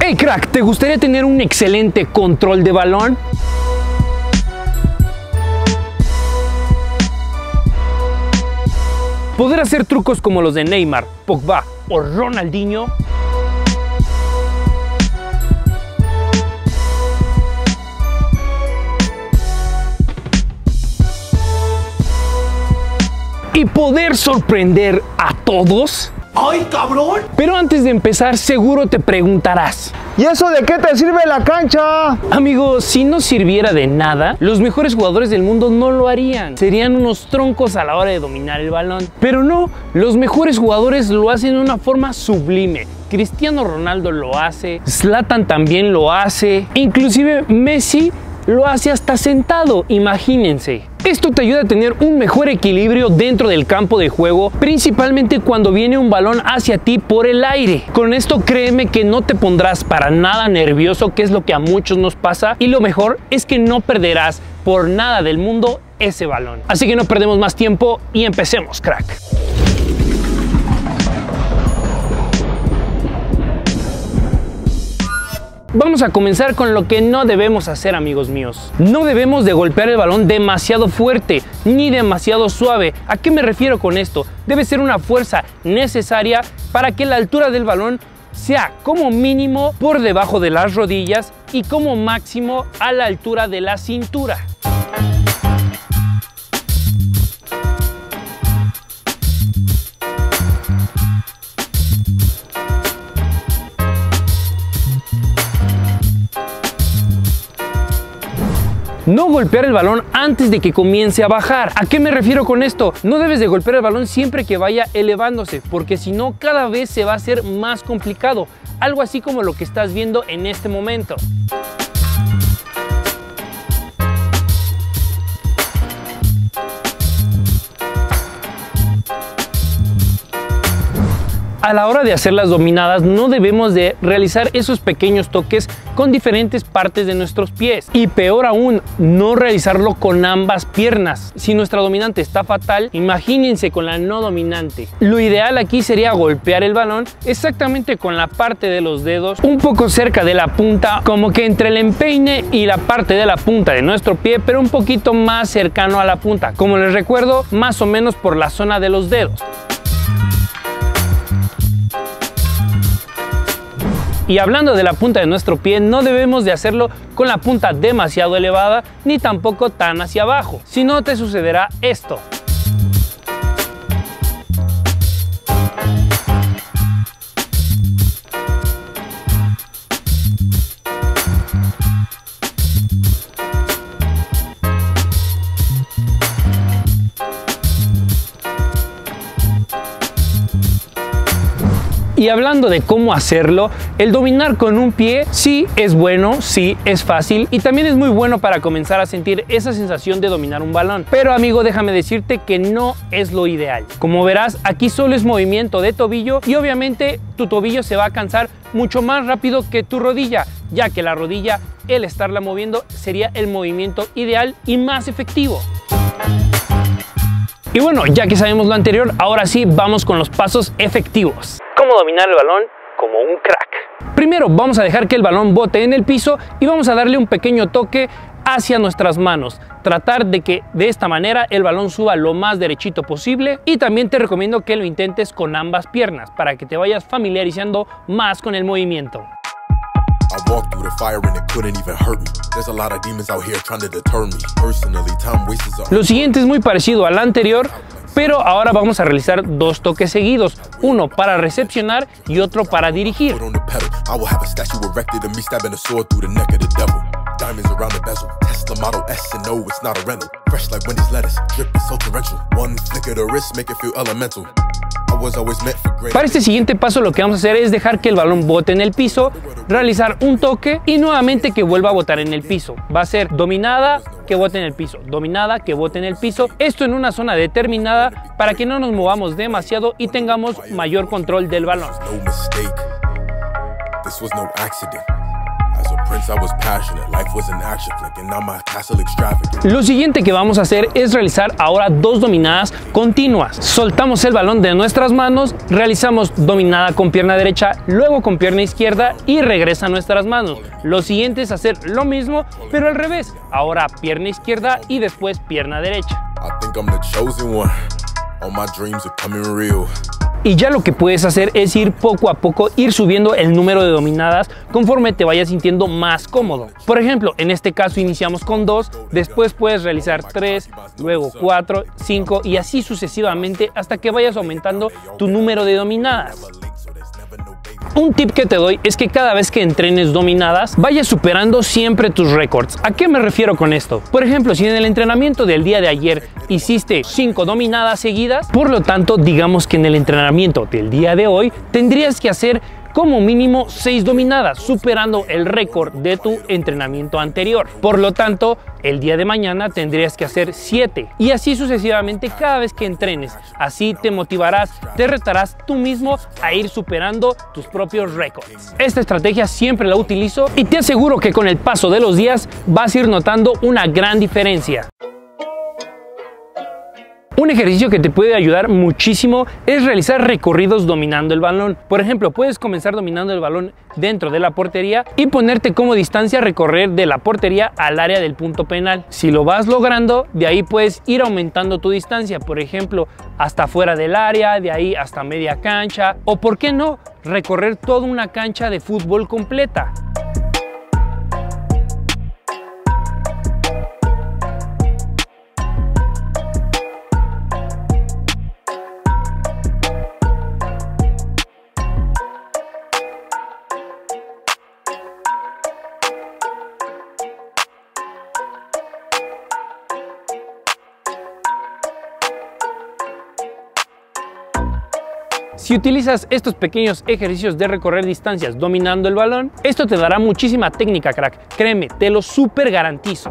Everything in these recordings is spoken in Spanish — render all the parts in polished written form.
Hey crack, ¿te gustaría tener un excelente control de balón? ¿Poder hacer trucos como los de Neymar, Pogba o Ronaldinho? ¿Y poder sorprender a todos? ¡Ay, cabrón! Pero antes de empezar, seguro te preguntarás: ¿y eso de qué te sirve la cancha? Amigo, si no sirviera de nada, los mejores jugadores del mundo no lo harían. Serían unos troncos a la hora de dominar el balón. Pero no, los mejores jugadores lo hacen de una forma sublime. Cristiano Ronaldo lo hace, Zlatan también lo hace, inclusive Messi lo hace hasta sentado, imagínense. Esto te ayuda a tener un mejor equilibrio dentro del campo de juego, principalmente cuando viene un balón hacia ti por el aire. Con esto créeme que no te pondrás para nada nervioso, que es lo que a muchos nos pasa, y lo mejor es que no perderás por nada del mundo ese balón. Así que no perdemos más tiempo y empecemos, crack. Vamos a comenzar con lo que no debemos hacer, amigos míos. No debemos de golpear el balón demasiado fuerte ni demasiado suave. ¿A qué me refiero con esto? Debe ser una fuerza necesaria para que la altura del balón sea como mínimo por debajo de las rodillas y como máximo a la altura de la cintura. No golpear el balón antes de que comience a bajar. ¿A qué me refiero con esto? No debes de golpear el balón siempre que vaya elevándose, porque si no, cada vez se va a hacer más complicado. Algo así como lo que estás viendo en este momento. A la hora de hacer las dominadas no debemos de realizar esos pequeños toques con diferentes partes de nuestros pies, y peor aún, no realizarlo con ambas piernas. Si nuestra dominante está fatal, imagínense con la no dominante. Lo ideal aquí sería golpear el balón exactamente con la parte de los dedos, un poco cerca de la punta, como que entre el empeine y la parte de la punta de nuestro pie, pero un poquito más cercano a la punta. Como les recuerdo, más o menos por la zona de los dedos. Y hablando de la punta de nuestro pie, no debemos de hacerlo con la punta demasiado elevada ni tampoco tan hacia abajo, si no te sucederá esto. Y hablando de cómo hacerlo, el dominar con un pie sí es bueno, sí es fácil y también es muy bueno para comenzar a sentir esa sensación de dominar un balón. Pero amigo, déjame decirte que no es lo ideal. Como verás, aquí solo es movimiento de tobillo y obviamente tu tobillo se va a cansar mucho más rápido que tu rodilla, ya que la rodilla, el estarla moviendo, sería el movimiento ideal y más efectivo. Y bueno, ya que sabemos lo anterior, ahora sí vamos con los pasos efectivos. ¿Cómo dominar el balón como un crack? Primero vamos a dejar que el balón bote en el piso y vamos a darle un pequeño toque hacia nuestras manos. Tratar de que de esta manera el balón suba lo más derechito posible, y también te recomiendo que lo intentes con ambas piernas para que te vayas familiarizando más con el movimiento. Lo siguiente es muy parecido al anterior, pero ahora vamos a realizar dos toques seguidos, uno para recepcionar y otro para dirigir. Para este siguiente paso lo que vamos a hacer es dejar que el balón bote en el piso, realizar un toque y nuevamente que vuelva a botar en el piso. Va a ser dominada, que bote en el piso, dominada, que bote en el piso. Esto en una zona determinada para que no nos movamos demasiado y tengamos mayor control del balón. Lo siguiente que vamos a hacer es realizar ahora 2 dominadas continuas. Soltamos el balón de nuestras manos, realizamos dominada con pierna derecha, luego con pierna izquierda y regresa a nuestras manos. Lo siguiente es hacer lo mismo, pero al revés. Ahora pierna izquierda y después pierna derecha. Y ya lo que puedes hacer es ir poco a poco, ir subiendo el número de dominadas conforme te vayas sintiendo más cómodo. Por ejemplo, en este caso iniciamos con 2, después puedes realizar 3, luego 4, 5 y así sucesivamente hasta que vayas aumentando tu número de dominadas. Un tip que te doy es que cada vez que entrenes dominadas, vayas superando siempre tus récords. ¿A qué me refiero con esto? Por ejemplo, si en el entrenamiento del día de ayer hiciste 5 dominadas seguidas, por lo tanto, digamos que en el entrenamiento del día de hoy tendrías que hacer como mínimo 6 dominadas, superando el récord de tu entrenamiento anterior. Por lo tanto, el día de mañana tendrías que hacer 7 y así sucesivamente cada vez que entrenes. Así te motivarás, te retarás tú mismo a ir superando tus propios récords. Esta estrategia siempre la utilizo y te aseguro que con el paso de los días vas a ir notando una gran diferencia. Un ejercicio que te puede ayudar muchísimo es realizar recorridos dominando el balón. Por ejemplo, puedes comenzar dominando el balón dentro de la portería y ponerte como distancia recorrer de la portería al área del punto penal. Si lo vas logrando, de ahí puedes ir aumentando tu distancia, por ejemplo, hasta fuera del área, de ahí hasta media cancha, o por qué no, recorrer toda una cancha de fútbol completa. Si utilizas estos pequeños ejercicios de recorrer distancias dominando el balón, esto te dará muchísima técnica, crack. Créeme, te lo súper garantizo.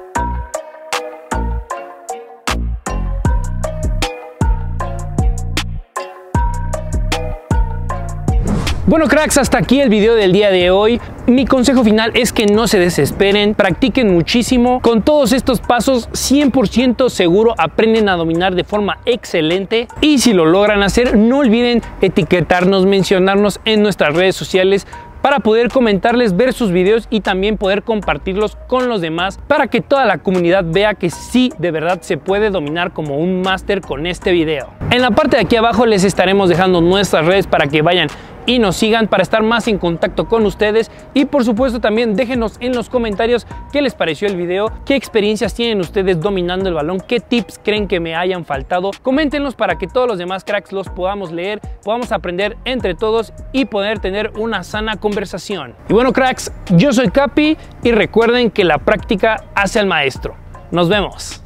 Bueno, cracks, hasta aquí el video del día de hoy. Mi consejo final es que no se desesperen, practiquen muchísimo. Con todos estos pasos, 100% seguro aprenden a dominar de forma excelente. Y si lo logran hacer, no olviden etiquetarnos, mencionarnos en nuestras redes sociales para poder comentarles, ver sus videos y también poder compartirlos con los demás para que toda la comunidad vea que sí, de verdad se puede dominar como un máster con este video. En la parte de aquí abajo les estaremos dejando nuestras redes para que vayan y nos sigan para estar más en contacto con ustedes y por supuesto también déjenos en los comentarios qué les pareció el video, qué experiencias tienen ustedes dominando el balón, qué tips creen que me hayan faltado. Coméntenlos para que todos los demás cracks los podamos leer, podamos aprender entre todos y poder tener una sana conversación. Y bueno, cracks, yo soy Capi y recuerden que la práctica hace al maestro. Nos vemos.